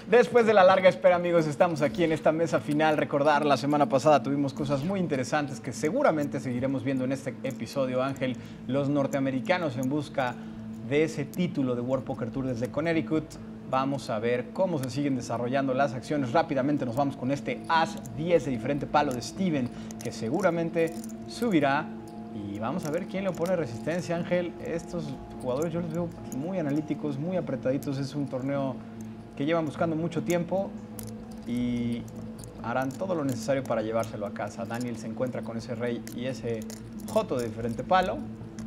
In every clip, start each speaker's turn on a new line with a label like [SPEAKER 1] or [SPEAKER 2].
[SPEAKER 1] Después de la larga espera, amigos, estamos aquí en esta mesa final. Recordar, la semana pasada tuvimos cosas muy interesantes que seguramente seguiremos viendo en este episodio, Ángel. Los norteamericanos en busca de ese título de World Poker Tour desde Connecticut. Vamos a ver cómo se siguen desarrollando las acciones. Rápidamente nos vamos con este As 10 de diferente palo de Steven, que seguramente subirá. Y vamos a ver quién le opone resistencia, Ángel. Estos jugadores yo los veo muy analíticos, muy apretaditos. Es un torneo que llevan buscando mucho tiempo y harán todo lo necesario para llevárselo a casa. Daniel se encuentra con ese rey y ese joto de diferente palo.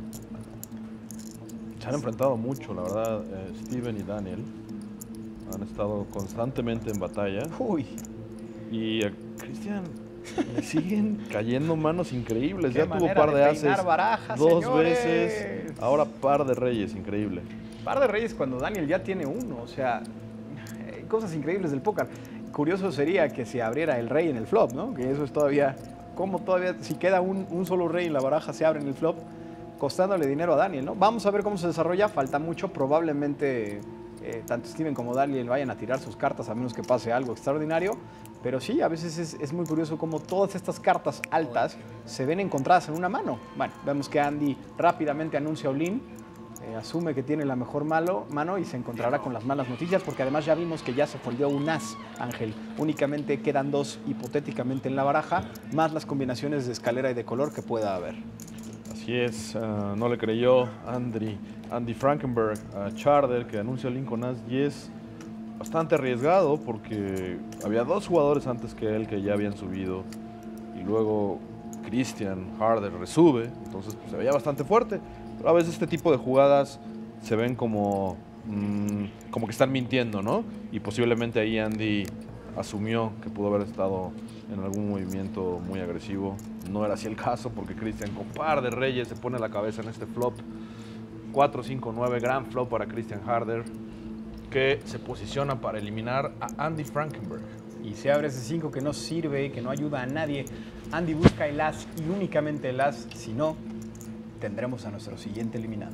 [SPEAKER 2] Se han enfrentado mucho, la verdad, Steven y Daniel. Han estado constantemente en batalla.
[SPEAKER 1] Uy.
[SPEAKER 2] Y a Cristian le siguen cayendo manos increíbles.
[SPEAKER 1] Qué
[SPEAKER 2] Ya tuvo par de ases
[SPEAKER 1] barajas,
[SPEAKER 2] dos
[SPEAKER 1] señores.
[SPEAKER 2] veces. Ahora par de reyes, increíble.
[SPEAKER 1] Par de reyes cuando Daniel ya tiene uno. O sea, cosas increíbles del póker. Curioso sería que se abriera el rey en el flop, ¿no? Que eso es todavía... ¿Cómo todavía, si queda un solo rey en la baraja, se abre en el flop? Costándole dinero a Daniel, ¿no? Vamos a ver cómo se desarrolla. Falta mucho. Probablemente tanto Steven como Daniel vayan a tirar sus cartas a menos que pase algo extraordinario. Pero sí, a veces es muy curioso cómo todas estas cartas altas se ven encontradas en una mano. Bueno, vemos que Andy rápidamente anuncia all-in, asume que tiene la mejor mano y se encontrará con las malas noticias, porque además ya vimos que ya se foldeó un as, Ángel. Únicamente quedan dos hipotéticamente en la baraja, más las combinaciones de escalera y de color que pueda haber.
[SPEAKER 2] Así es, no le creyó Andy Frankenberg a Charder, que anuncia all-in con as 10. Bastante arriesgado porque había dos jugadores antes que él que ya habían subido y luego Christian Harder resube, entonces pues, se veía bastante fuerte. Pero a veces este tipo de jugadas se ven como que están mintiendo, ¿no? Y posiblemente ahí Andy asumió que pudo haber estado en algún movimiento muy agresivo. No era así el caso porque Christian con par de reyes se pone la cabeza en este flop. 4-5-9, gran flop para Christian Harder, que se posiciona para eliminar a Andy Frankenberg.
[SPEAKER 1] Y se abre ese 5 que no sirve, que no ayuda a nadie. Andy busca el as y únicamente el as, si no, tendremos a nuestro siguiente eliminado.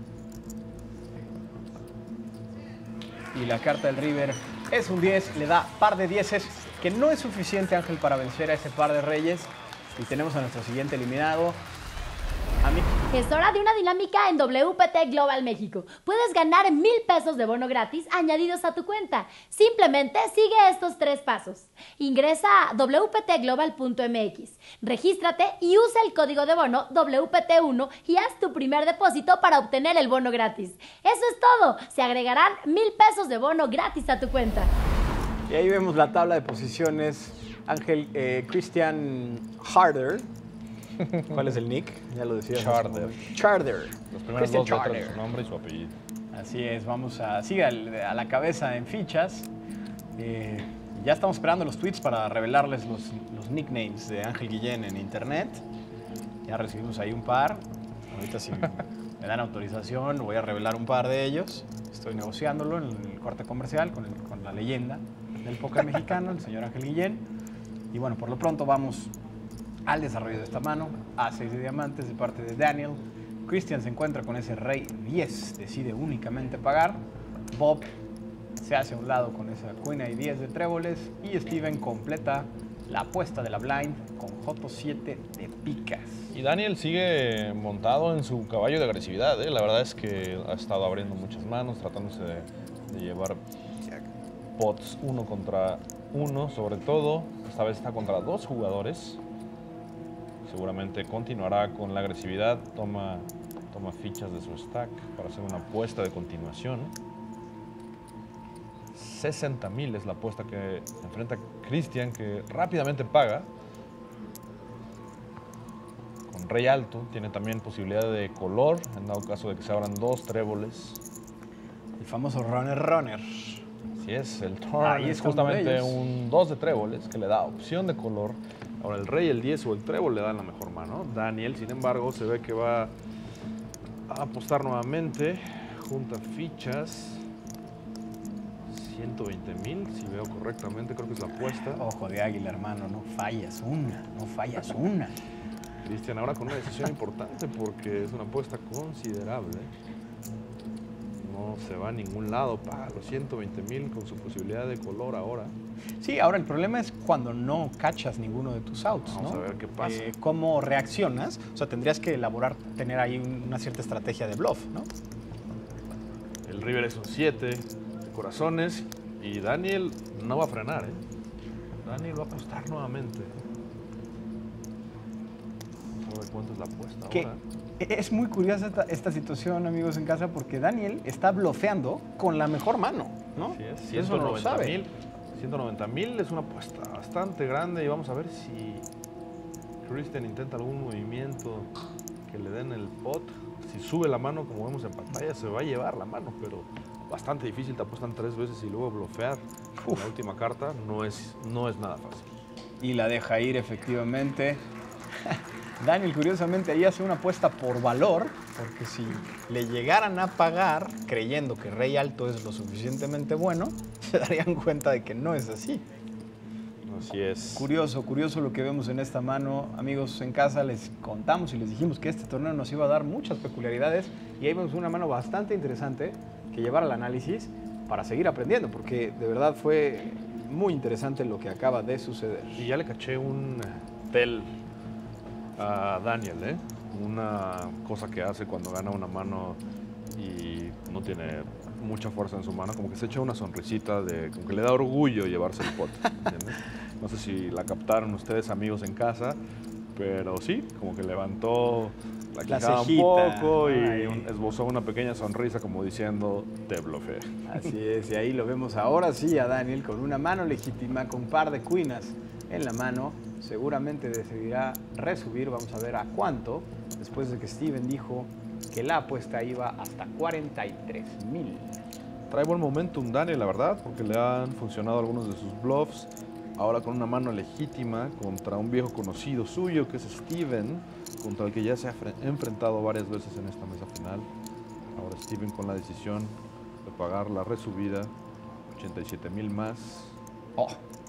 [SPEAKER 1] Y la carta del River es un 10, le da par de dieces, que no es suficiente, Ángel, para vencer a ese par de reyes. Y tenemos a nuestro siguiente eliminado.
[SPEAKER 3] Es hora de una dinámica en WPT Global México. Puedes ganar 1,000 pesos de bono gratis añadidos a tu cuenta. Simplemente sigue estos 3 pasos. Ingresa a wptglobal.mx, regístrate y usa el código de bono WPT1 y haz tu primer depósito para obtener el bono gratis. Eso es todo. Se agregarán 1,000 pesos de bono gratis a tu cuenta.
[SPEAKER 1] Y ahí vemos la tabla de posiciones. Ángel, Christian Harder. ¿Cuál es el nick? Ya lo decía.
[SPEAKER 2] Charder.
[SPEAKER 1] Charder.
[SPEAKER 2] Los primeros dos letras de su nombre y su apellido.
[SPEAKER 1] Así es, sigue a la cabeza en fichas. Ya estamos esperando los tweets para revelarles los nicknames de Ángel Guillén en internet. Ya recibimos ahí un par. Ahorita si me dan autorización voy a revelar un par de ellos. Estoy negociándolo en el corte comercial con la leyenda del póker mexicano, el señor Ángel Guillén. Y bueno, por lo pronto vamos al desarrollo de esta mano. A6 de diamantes de parte de Daniel. Christian se encuentra con ese rey 10, decide únicamente pagar. Bob se hace a un lado con esa queen y 10 de tréboles. Y Steven completa la apuesta de la blind con joto 7 de picas.
[SPEAKER 2] Y Daniel sigue montado en su caballo de agresividad, ¿eh? La verdad es que ha estado abriendo muchas manos, tratándose de llevar pots 1 contra 1, sobre todo. Esta vez está contra 2 jugadores. Seguramente continuará con la agresividad, toma fichas de su stack para hacer una apuesta de continuación. 60,000 es la apuesta que enfrenta Christian, que rápidamente paga. Con rey alto, tiene también posibilidad de color, en dado caso de que se abran 2 tréboles.
[SPEAKER 1] El famoso runner.
[SPEAKER 2] Así es, el turn es justamente un 2 de tréboles que le da opción de color. Ahora el rey, el 10 o el trébol le dan la mejor mano. Daniel, sin embargo, se ve que va a apostar nuevamente. Junta fichas. 120,000, si veo correctamente, creo que es la apuesta.
[SPEAKER 1] Ojo de águila, hermano, no fallas una.
[SPEAKER 2] Cristian ahora con una decisión importante porque es una apuesta considerable. no se va a ningún lado. Paga los 120,000 con su posibilidad de color ahora.
[SPEAKER 1] Sí, ahora el problema es cuando no cachas ninguno de tus outs,
[SPEAKER 2] Vamos
[SPEAKER 1] ¿no?
[SPEAKER 2] a ver qué pasa.
[SPEAKER 1] ¿Cómo reaccionas? O sea, tendrías que tener ahí una cierta estrategia de bluff, ¿no?
[SPEAKER 2] El river es un 7 de corazones y Daniel no va a frenar, ¿eh? Daniel va a apostar nuevamente. Vamos a ver cuánto es la apuesta ahora.
[SPEAKER 1] Es muy curiosa esta situación, amigos en casa, porque Daniel está blofeando con la mejor mano, ¿no?
[SPEAKER 2] Así es,
[SPEAKER 1] Eso no lo sabe.
[SPEAKER 2] 190,000 es una apuesta bastante grande y vamos a ver si Christian intenta algún movimiento que le den el pot. Si sube la mano, como vemos en pantalla, se va a llevar la mano, pero bastante difícil. Te apuestan 3 veces y luego blofear la última carta no es nada fácil.
[SPEAKER 1] Y la deja ir, efectivamente. Daniel, curiosamente, ahí hace una apuesta por valor, porque si le llegaran a pagar creyendo que rey alto es lo suficientemente bueno, se darían cuenta de que no es así.
[SPEAKER 2] Así es.
[SPEAKER 1] Curioso lo que vemos en esta mano. Amigos en casa, les contamos y les dijimos que este torneo nos iba a dar muchas peculiaridades y ahí vemos una mano bastante interesante que llevar al análisis para seguir aprendiendo, porque de verdad fue muy interesante lo que acaba de suceder.
[SPEAKER 2] Y ya le caché un tel a Daniel, ¿eh? Una cosa que hace cuando gana una mano y no tiene mucha fuerza en su mano, como que se echa una sonrisita como que le da orgullo llevarse el pot, ¿entiendes? No sé si la captaron ustedes, amigos en casa, pero sí, como que levantó la quijada un poco y esbozó una pequeña sonrisa como diciendo, te blofeé.
[SPEAKER 1] Así es, y ahí lo vemos ahora sí a Daniel con una mano legítima, con un par de cuinas en la mano. Seguramente decidirá resubir, vamos a ver a cuánto, después de que Steven dijo que la apuesta iba hasta 43,000.
[SPEAKER 2] Trae buen momentum Daniel, la verdad, porque le han funcionado algunos de sus bluffs. Ahora con una mano legítima contra un viejo conocido suyo, que es Steven, contra el que ya se ha enfrentado varias veces en esta mesa final. Ahora Steven con la decisión de pagar la resubida, 87,000 más.
[SPEAKER 1] Oh.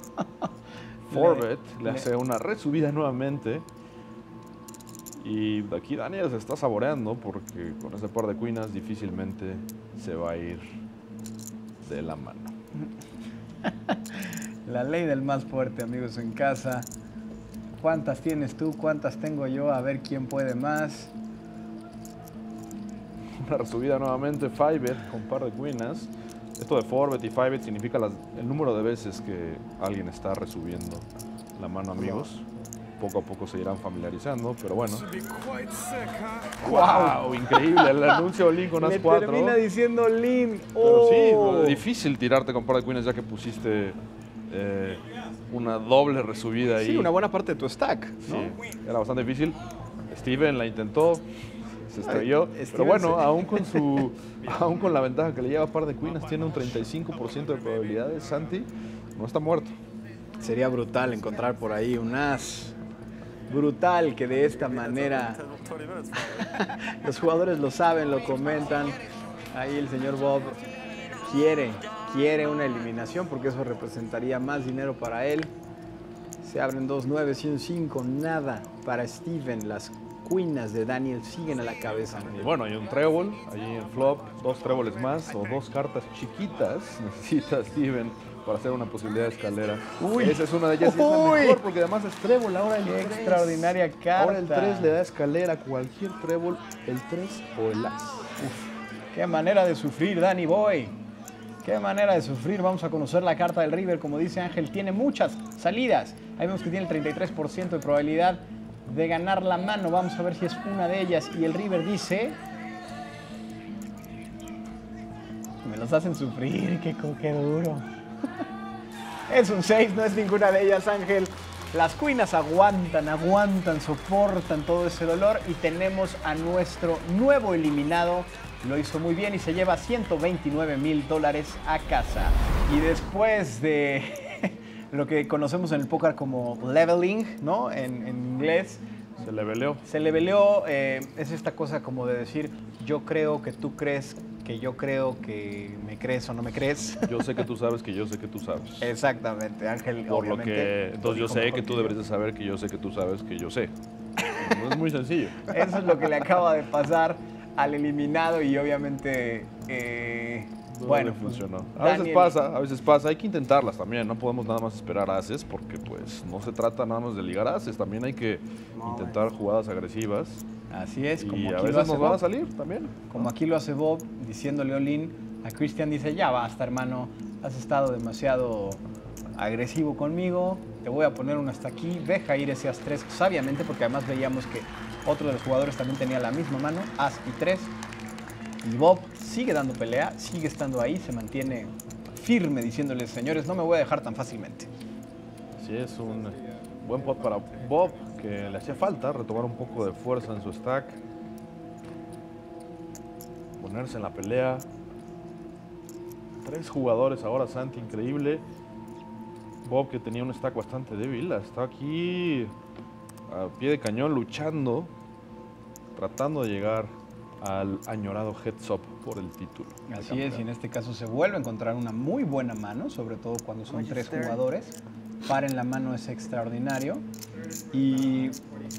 [SPEAKER 2] Forbet le hace una resubida nuevamente. Y aquí Daniel se está saboreando porque con ese par de cuinas difícilmente se va a ir de la mano.
[SPEAKER 1] La ley del más fuerte, amigos en casa. ¿Cuántas tienes tú? ¿Cuántas tengo yo? A ver quién puede más.
[SPEAKER 2] Una resubida nuevamente, 5bet con par de cuinas. Esto de 4bet y 5bet significa el número de veces que alguien está resubiendo la mano, amigos. Poco a poco se irán familiarizando, pero bueno. ¡Wow! Increíble, el anuncio Lin con As 4.
[SPEAKER 1] Termina diciendo Lin.
[SPEAKER 2] Pero sí, difícil tirarte con par de queens ya que pusiste una doble resubida ahí.
[SPEAKER 1] Sí, una buena parte de tu stack, ¿no?
[SPEAKER 2] Sí, era bastante difícil. Steven la intentó, se estrelló, pero bueno, aún con la ventaja que le lleva par de queens, tiene un 35% de probabilidades. Santi no está muerto.
[SPEAKER 1] Sería brutal encontrar por ahí un as. Brutal que de esta manera los jugadores lo saben, lo comentan. Ahí el señor Bob quiere una eliminación porque eso representaría más dinero para él. Se abren 2 9s y un 5, nada para Steven. Las queens de Daniel siguen a la cabeza.
[SPEAKER 2] Y bueno, hay un trébol ahí en flop, 2 tréboles más o 2 cartas chiquitas necesita Steven para hacer una posibilidad de escalera.
[SPEAKER 1] Uy.
[SPEAKER 2] Esa es una de ellas y es la mejor porque además es trébol. Ahora el 3.
[SPEAKER 1] Extraordinaria carta.
[SPEAKER 2] Ahora el 3 le da escalera a cualquier trébol, el 3 o el as.
[SPEAKER 1] Qué manera de sufrir, Danny Boy. Qué manera de sufrir. Vamos a conocer la carta del River. Como dice Ángel, tiene muchas salidas. Ahí vemos que tiene el 33% de probabilidad de ganar la mano. Vamos a ver si es una de ellas. Y el River dice... Me los hacen sufrir, qué duro. Es un 6, no es ninguna de ellas, Ángel. Las queens aguantan, soportan todo ese dolor y tenemos a nuestro nuevo eliminado. Lo hizo muy bien y se lleva $129,000 a casa. Y después de lo que conocemos en el póker como leveling, ¿no? En inglés.
[SPEAKER 2] Se leveleó.
[SPEAKER 1] Se leveleó, es esta cosa como de decir, yo creo que tú crees que yo creo que me crees o no me crees.
[SPEAKER 2] Yo sé que tú sabes que yo sé que tú sabes.
[SPEAKER 1] Exactamente, Ángel.
[SPEAKER 2] Por lo que, entonces yo sé que tú deberías de saber que yo sé que tú sabes que yo sé. No es muy sencillo.
[SPEAKER 1] Eso es lo que le acaba de pasar al eliminado y obviamente
[SPEAKER 2] Bueno, funcionó. A veces pasa, hay que intentarlas también, no podemos nada más esperar ases porque pues no se trata nada más de ligar ases, también hay que intentar jugadas agresivas.
[SPEAKER 1] Así es,
[SPEAKER 2] como y aquí a veces nos van a salir también.
[SPEAKER 1] Como aquí lo hace Bob, diciéndole all-in a Christian, dice, ya basta hermano, has estado demasiado agresivo conmigo, te voy a poner uno hasta aquí, deja ir ese as 3 sabiamente, porque además veíamos que otro de los jugadores también tenía la misma mano, as y 3. Y Bob sigue dando pelea, sigue estando ahí, se mantiene firme diciéndoles, señores, no me voy a dejar tan fácilmente.
[SPEAKER 2] Sí, es un buen pot para Bob, que le hacía falta retomar un poco de fuerza en su stack. Ponerse en la pelea. 3 jugadores ahora, Santi, increíble. Bob, que tenía un stack bastante débil, está aquí a pie de cañón luchando, tratando de llegar al añorado heads up por el título.
[SPEAKER 1] Así es, y en este caso se vuelve a encontrar una muy buena mano, sobre todo cuando son 3 jugadores. Par en la mano es extraordinario y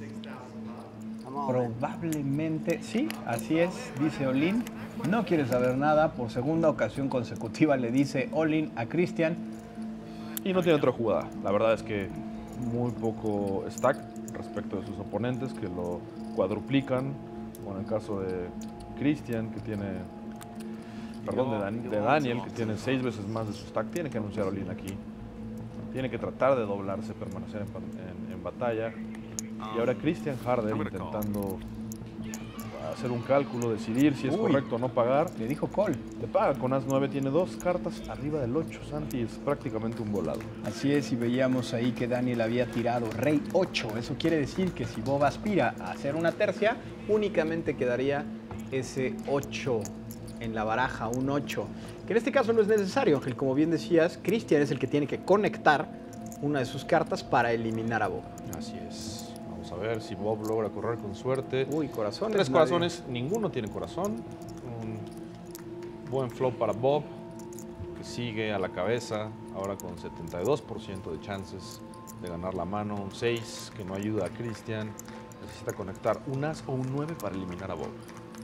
[SPEAKER 1] probablemente, sí, así es, dice all-in, no quiere saber nada, por segunda ocasión consecutiva le dice all-in a Christian.
[SPEAKER 2] Y no tiene otra jugada, la verdad es que muy poco stack respecto de sus oponentes que lo cuadruplican. Como en el caso de Christian, que tiene, perdón, de Daniel, que tiene 6 veces más de su stack, tiene que anunciar all-in aquí. Tiene que tratar de doblarse, permanecer en batalla. Y ahora Christian Harder intentando hacer un cálculo, decidir si es correcto o no pagar.
[SPEAKER 1] Le dijo call.
[SPEAKER 2] Le paga con as 9, tiene 2 cartas arriba del 8, Santi, es prácticamente un volado.
[SPEAKER 1] Así es, y veíamos ahí que Daniel había tirado rey 8. Eso quiere decir que si Bob aspira a hacer una tercia, únicamente quedaría ese 8 en la baraja, un 8. Que en este caso no es necesario, Ángel. Como bien decías, Christian es el que tiene que conectar una de sus cartas para eliminar a Bob.
[SPEAKER 2] Así es. Vamos a ver si Bob logra correr con suerte.
[SPEAKER 1] Uy, corazones.
[SPEAKER 2] 3 corazones, ninguno tiene corazón. Un buen flop para Bob, que sigue a la cabeza, ahora con 72% de chances de ganar la mano. Un 6 que no ayuda a Christian. Necesita conectar un as o un 9 para eliminar a Bob.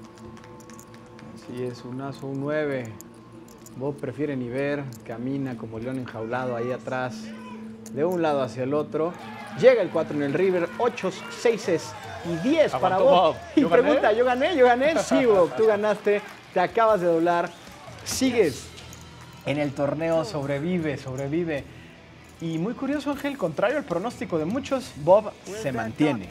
[SPEAKER 1] Así es, un as o un 9. Bob prefiere ni ver, camina como león enjaulado ahí atrás, de un lado hacia el otro. Llega el 4 en el river, 8, 6 y 10 para Bob. Y pregunta, ¿yo gané? Sí, Bob, tú ganaste, te acabas de doblar, sigues en el torneo, sobrevive. Y muy curioso, Ángel, contrario al pronóstico de muchos, Bob se mantiene.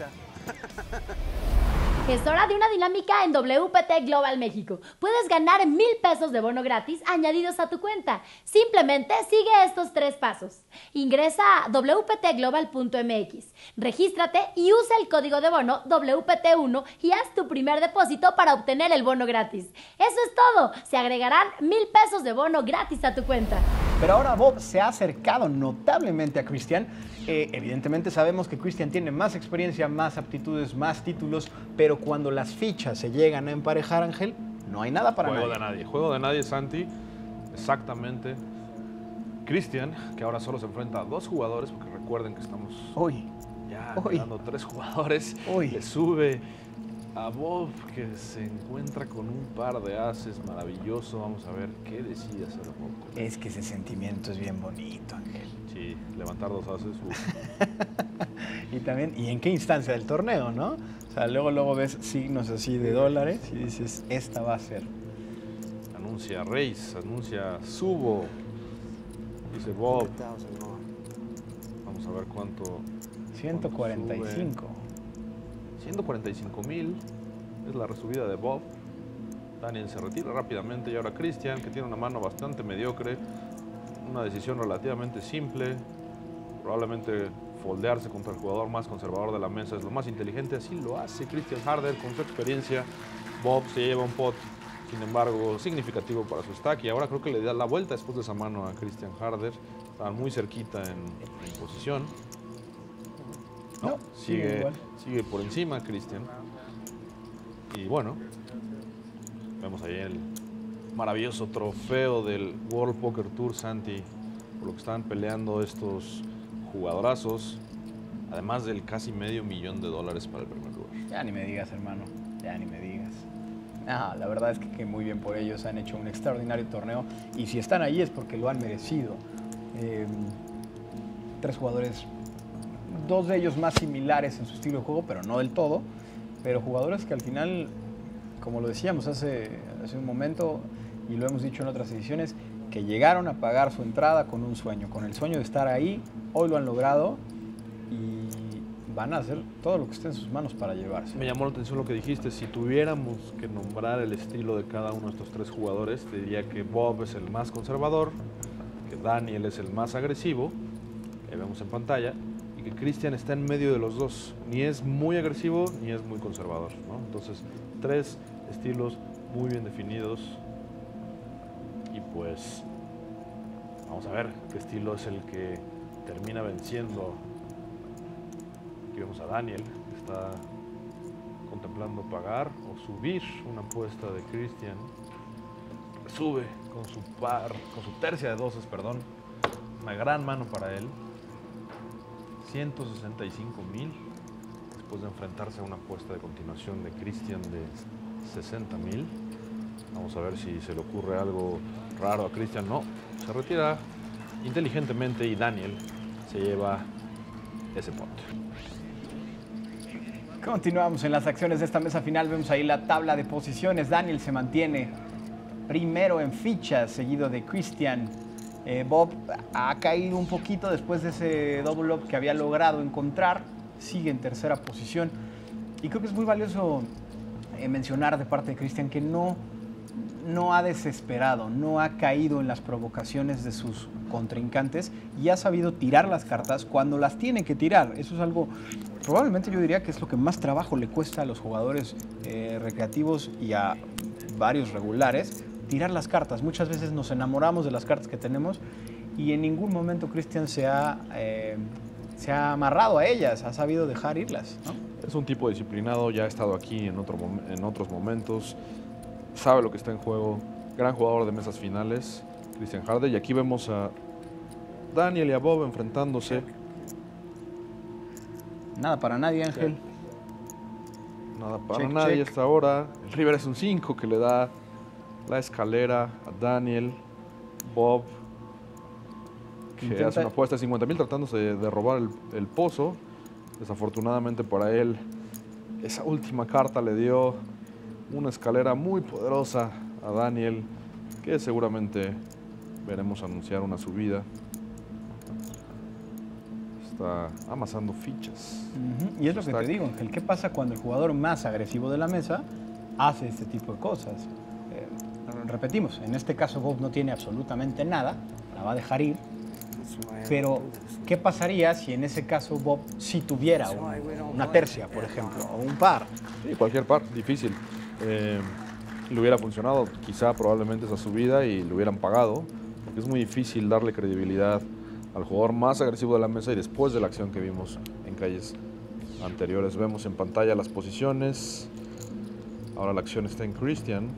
[SPEAKER 3] Es hora de una dinámica en WPT Global México. Puedes ganar 1000 pesos de bono gratis añadidos a tu cuenta. Simplemente sigue estos 3 pasos. Ingresa a wptglobal.mx, regístrate y usa el código de bono WPT1 y haz tu primer depósito para obtener el bono gratis. Eso es todo. Se agregarán 1000 pesos de bono gratis a tu cuenta.
[SPEAKER 1] Pero ahora Bob se ha acercado notablemente a Christian. Evidentemente sabemos que Christian tiene más experiencia, más aptitudes, más títulos, pero cuando las fichas se llegan a emparejar, Ángel, no hay nada para nadie.
[SPEAKER 2] Juego de nadie, Santi. Exactamente. Christian, que ahora solo se enfrenta a 2 jugadores, porque recuerden que estamos quedando 3 jugadores. Le sube a Bob, que se encuentra con un par de ases maravilloso. Vamos a ver qué decide hacer Bob.
[SPEAKER 1] Es que ese sentimiento es bien bonito, Ángel.
[SPEAKER 2] Sí, levantar 2 ases.
[SPEAKER 1] Y también, ¿y en qué instancia del torneo, no? O sea, luego ves signos así de dólares y dices, esta va a ser.
[SPEAKER 2] Anuncia Reis, anuncia Subo. Dice Bob. Vamos a ver cuánto.
[SPEAKER 1] 145.
[SPEAKER 2] 145,000 es la resubida de Bob. Daniel se retira rápidamente y ahora Christian, que tiene una mano bastante mediocre, una decisión relativamente simple, probablemente foldearse contra el jugador más conservador de la mesa es lo más inteligente, así lo hace Christian Harder con su experiencia. Bob se lleva un pot, sin embargo, significativo para su stack y ahora creo que le da la vuelta después de esa mano a Christian Harder. Estaban muy cerquita en posición. No, sigue por encima Christian. Y bueno, vemos ahí el maravilloso trofeo del World Poker Tour, Santi, por lo que están peleando estos jugadorazos, además del casi $500,000 para el primer lugar.
[SPEAKER 1] Ya ni me digas, hermano, ya ni me digas. La verdad es que muy bien por ellos, han hecho un extraordinario torneo y si están ahí es porque lo han merecido. 3 jugadores, 2 de ellos más similares en su estilo de juego, pero no del todo, pero jugadores que al final, como lo decíamos hace un momento y lo hemos dicho en otras ediciones, que llegaron a pagar su entrada con un sueño, con el sueño de estar ahí, hoy lo han logrado y van a hacer todo lo que esté en sus manos para llevarse.
[SPEAKER 2] Me llamó la atención lo que dijiste. Si tuviéramos que nombrar el estilo de cada uno de estos 3 jugadores, te diría que Bob es el más conservador, que Daniel es el más agresivo, que vemos en pantalla, y que Christian está en medio de los dos. Ni es muy agresivo, ni es muy conservador, ¿no? Entonces, 3 estilos muy bien definidos. Y pues, vamos a ver qué estilo es el que termina venciendo. Aquí vemos a Daniel, que está contemplando pagar o subir una apuesta de Christian. Sube con su tercia de doces, perdón. Una gran mano para él. 165,000. Después de enfrentarse a una apuesta de continuación de Christian de 60,000. Vamos a ver si se le ocurre algo raro a Christian. No, se retira inteligentemente y Daniel se lleva ese punto.
[SPEAKER 1] Continuamos en las acciones de esta mesa final. Vemos ahí la tabla de posiciones. Daniel se mantiene primero en fichas, seguido de Christian. Bob ha caído un poquito después de ese double up que había logrado encontrar. Sigue en tercera posición. Y creo que es muy valioso mencionar de parte de Christian que no ha desesperado, no ha caído en las provocaciones de sus contrincantes y ha sabido tirar las cartas cuando las tiene que tirar. Eso es algo, probablemente yo diría que es lo que más trabajo le cuesta a los jugadores recreativos y a varios regulares, tirar las cartas. Muchas veces nos enamoramos de las cartas que tenemos y en ningún momento Christian se ha amarrado a ellas, ha sabido dejar irlas, ¿no?
[SPEAKER 2] Es un tipo disciplinado, ya ha estado aquí en otros momentos, sabe lo que está en juego, gran jugador de mesas finales, Christian Harder. Y aquí vemos a Daniel y a Bob enfrentándose.
[SPEAKER 1] Nada para nadie, Ángel.
[SPEAKER 2] Nada para nadie hasta ahora. El river es un 5 que le da la escalera a Daniel. Bob, que hace una apuesta de 50,000 tratándose de robar el pozo. Desafortunadamente para él, esa última carta le dio una escalera muy poderosa a Daniel, que seguramente veremos anunciar una subida. Está amasando fichas.
[SPEAKER 1] Y es lo que te digo, Ángel. ¿Qué pasa cuando el jugador más agresivo de la mesa hace este tipo de cosas? Repetimos, en este caso Bob no tiene absolutamente nada, la va a dejar ir. Pero, ¿qué pasaría si en ese caso Bob sí tuviera una tercia, por ejemplo, o un par?
[SPEAKER 2] Sí, cualquier par, difícil. Le hubiera funcionado quizá probablemente esa subida y le hubieran pagado, porque es muy difícil darle credibilidad al jugador más agresivo de la mesa y después de la acción que vimos en calles anteriores. Vemos en pantalla las posiciones. Ahora la acción está en Christian,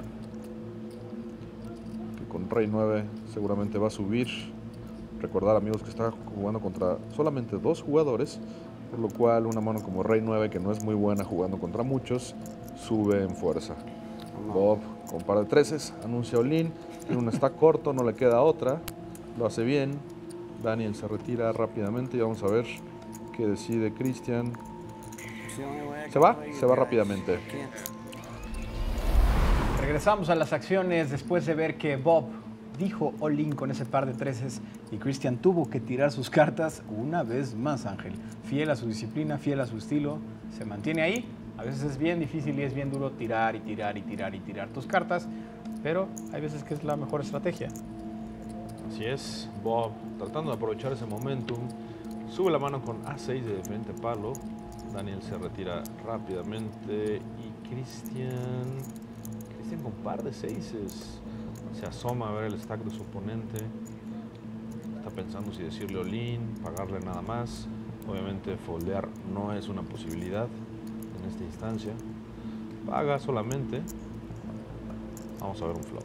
[SPEAKER 2] que con Rey 9 seguramente va a subir. Recordar, amigos, que está jugando contra solamente 2 jugadores, por lo cual una mano como Rey 9, que no es muy buena jugando contra muchos, sube en fuerza. Bob, con par de 13, anuncia all-in. Uno está corto, no le queda otra. Lo hace bien. Daniel se retira rápidamente y vamos a ver qué decide Christian. Se va rápidamente.
[SPEAKER 1] Regresamos a las acciones después de ver que Bob dijo all-in con ese par de 13 y Christian tuvo que tirar sus cartas una vez más, Ángel. Fiel a su disciplina, fiel a su estilo, se mantiene ahí. A veces es bien difícil y es bien duro tirar y tirar y tirar y tirar tus cartas, pero hay veces que es la mejor estrategia.
[SPEAKER 2] Así es, Bob tratando de aprovechar ese momentum, sube la mano con A6 de diferente palo. Daniel se retira rápidamente y Christian con par de 6 se asoma a ver el stack de su oponente. Está pensando si decirle all-in, pagarle nada más. Obviamente foldear no es una posibilidad en esta instancia. Paga solamente. Vamos a ver un flop.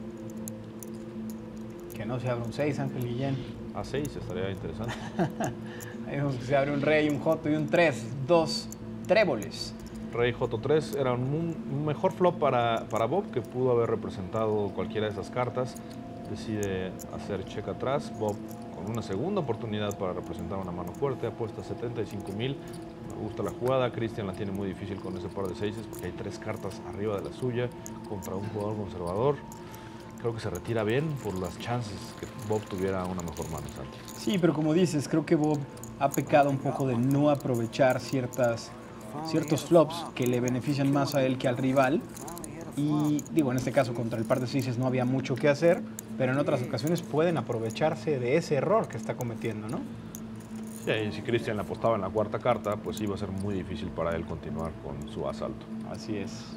[SPEAKER 1] Que no se abra un 6, Ángel Guillén.
[SPEAKER 2] A 6 estaría interesante.
[SPEAKER 1] Ahí vemos que se abre un rey, un joto y un 3. 2 tréboles.
[SPEAKER 2] Rey J3 era un mejor flop para Bob, que pudo haber representado cualquiera de esas cartas. Decide hacer check atrás. Bob, con una segunda oportunidad para representar una mano fuerte, apuesta 75,000. Me gusta la jugada. Cristian la tiene muy difícil con ese par de seises porque hay 3 cartas arriba de la suya contra un jugador conservador. Creo que se retira bien por las chances que Bob tuviera una mejor mano, Santi.
[SPEAKER 1] Sí, pero como dices, creo que Bob ha pecado un poco de no aprovechar ciertos flops que le benefician más a él que al rival. Y digo, en este caso contra el par de seises no había mucho que hacer, pero en otras ocasiones pueden aprovecharse de ese error que está cometiendo, ¿no?
[SPEAKER 2] Sí, y si Cristian le apostaba en la cuarta carta, pues iba a ser muy difícil para él continuar con su asalto.
[SPEAKER 1] Así es.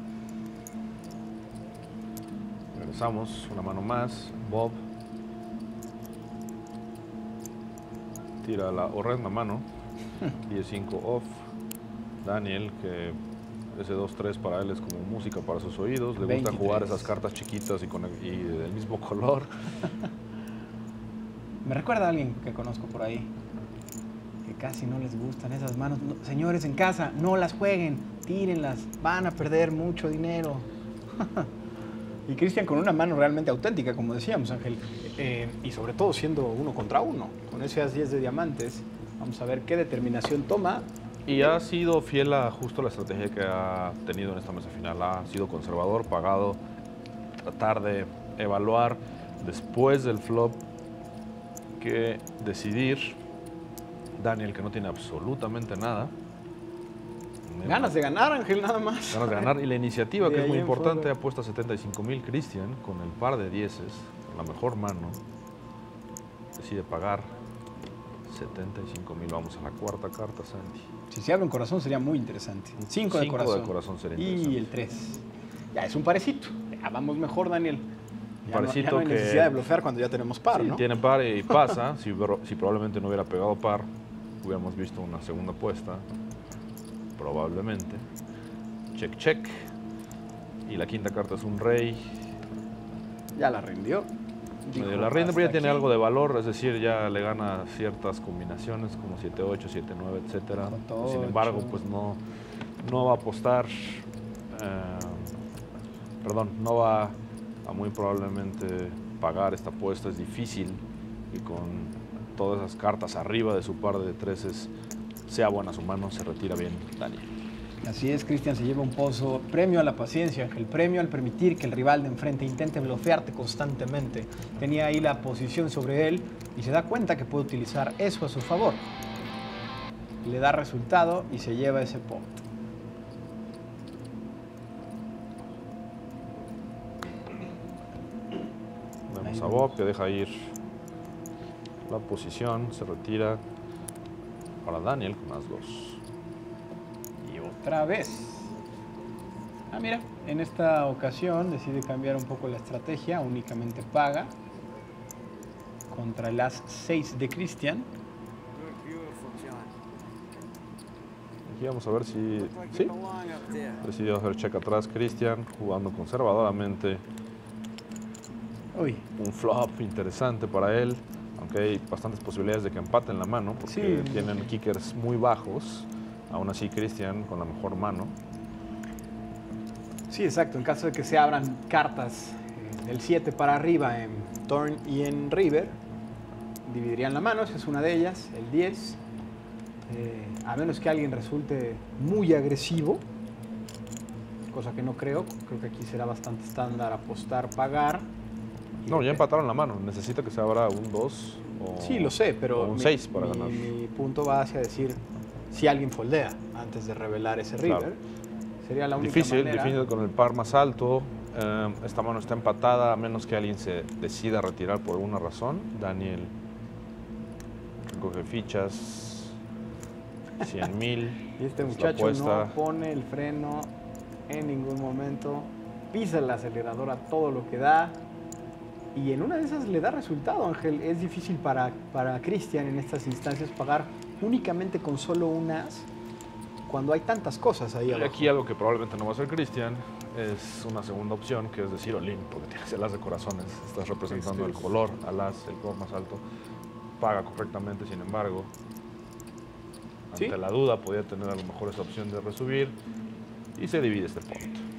[SPEAKER 2] Regresamos, una mano más. Bob tira la horrenda mano. 10-5 off. Daniel, que ese 2-3 para él es como música para sus oídos. Le gusta
[SPEAKER 1] 23.
[SPEAKER 2] jugar esas cartas chiquitas y del mismo color.
[SPEAKER 1] Me recuerda a alguien que conozco por ahí, que casi no les gustan esas manos. No, señores en casa, no las jueguen, tírenlas, van a perder mucho dinero. Y Cristian con una mano realmente auténtica, como decíamos, Ángel. Y sobre todo siendo 1 contra 1, con ese as 10 de diamantes. Vamos a ver qué determinación toma.
[SPEAKER 2] Y ha sido fiel a justo la estrategia que ha tenido en esta mesa final. Ha sido conservador, pagado, tratar de evaluar después del flop que decidir. Daniel, que no tiene absolutamente nada.
[SPEAKER 1] Ganas de ganar, Ángel, nada más.
[SPEAKER 2] Ganas de ganar. Y la iniciativa,
[SPEAKER 1] De
[SPEAKER 2] que es muy
[SPEAKER 1] ahí en
[SPEAKER 2] importante,
[SPEAKER 1] fuera.
[SPEAKER 2] apuesta 75,000. Cristian, con el par de dieces, con la mejor mano, decide pagar 75,000. Vamos a la cuarta carta, Santi.
[SPEAKER 1] Si se abre un corazón sería muy interesante. 5 de corazón.
[SPEAKER 2] 5 de corazón sería
[SPEAKER 1] Y
[SPEAKER 2] interesante.
[SPEAKER 1] el 3. Ya es un parecito. Ya vamos mejor, Daniel. Ya
[SPEAKER 2] Parecito
[SPEAKER 1] no hay
[SPEAKER 2] que-
[SPEAKER 1] necesidad de blofear cuando ya tenemos par,
[SPEAKER 2] Sí,
[SPEAKER 1] ¿no?
[SPEAKER 2] tiene par y pasa. si probablemente no hubiera pegado par, hubiéramos visto una segunda apuesta. Probablemente. Check, check. Y la quinta carta es un rey.
[SPEAKER 1] Ya la rindió. Dijo,
[SPEAKER 2] Medio la rinde, pero ya
[SPEAKER 1] hasta
[SPEAKER 2] tiene
[SPEAKER 1] aquí.
[SPEAKER 2] algo de valor, es decir, ya le gana ciertas combinaciones como 7-8, 7-9, etcétera.
[SPEAKER 1] J8.
[SPEAKER 2] Sin embargo, pues no va a apostar, no va a muy probablemente pagar esta apuesta. Es difícil y con todas esas cartas arriba de su par de treses, sea buena su mano, se retira bien Daniel.
[SPEAKER 1] Así es, Cristian se lleva un pozo. Premio a la paciencia, Ángel. Premio al permitir que el rival de enfrente intente blofearte constantemente. Tenía ahí la posición sobre él y se da cuenta que puede utilizar eso a su favor. Le da resultado y se lleva ese pot.
[SPEAKER 2] Vemos a Bob, que deja ir la posición, se retira para Daniel con las 2.
[SPEAKER 1] Y otra vez. Ah, mira, en esta ocasión decide cambiar un poco la estrategia, únicamente paga contra el as 6 de Cristian.
[SPEAKER 2] Aquí vamos a ver si... Sí, decidió hacer check atrás Cristian, jugando conservadoramente.
[SPEAKER 1] Uy,
[SPEAKER 2] Un flop interesante para él, aunque hay bastantes posibilidades de que empaten la mano, porque
[SPEAKER 1] Sí.
[SPEAKER 2] tienen kickers muy bajos. Aún así, Cristian con la mejor mano.
[SPEAKER 1] sí, exacto. En caso de que se abran cartas del 7 para arriba en Turn y en River, dividirían la mano, esa es una de ellas, el 10. A menos que alguien resulte muy agresivo, cosa que no creo que aquí será bastante estándar apostar, pagar. y
[SPEAKER 2] No, ya
[SPEAKER 1] de-
[SPEAKER 2] empataron la mano. Necesita que se abra un 2 o,
[SPEAKER 1] Sí, lo sé, pero
[SPEAKER 2] o un 6 para ganar.
[SPEAKER 1] mi punto va hacia decir si alguien foldea antes de revelar ese River.
[SPEAKER 2] Claro.
[SPEAKER 1] Sería la única
[SPEAKER 2] Difícil
[SPEAKER 1] manera.
[SPEAKER 2] con el par más alto. Esta mano está empatada a menos que alguien se decida retirar por alguna razón. Daniel recoge fichas. 100,000.
[SPEAKER 1] Y este
[SPEAKER 2] es la
[SPEAKER 1] muchacho
[SPEAKER 2] apuesta.
[SPEAKER 1] no pone el freno en ningún momento, pisa el acelerador a todo lo que da y en una de esas le da resultado, Ángel. Es difícil para Cristian en estas instancias pagar únicamente con solo un as cuando hay tantas cosas ahí
[SPEAKER 2] Y
[SPEAKER 1] abajo.
[SPEAKER 2] aquí algo que probablemente no va a hacer Cristian es una segunda opción, que es decir all-in, porque tienes el as de corazones. Estás representando el color al as, el color más alto. Paga correctamente, sin embargo. Ante
[SPEAKER 1] Sí.
[SPEAKER 2] la duda, podía tener a lo mejor esa opción de resubir. y se divide este punto.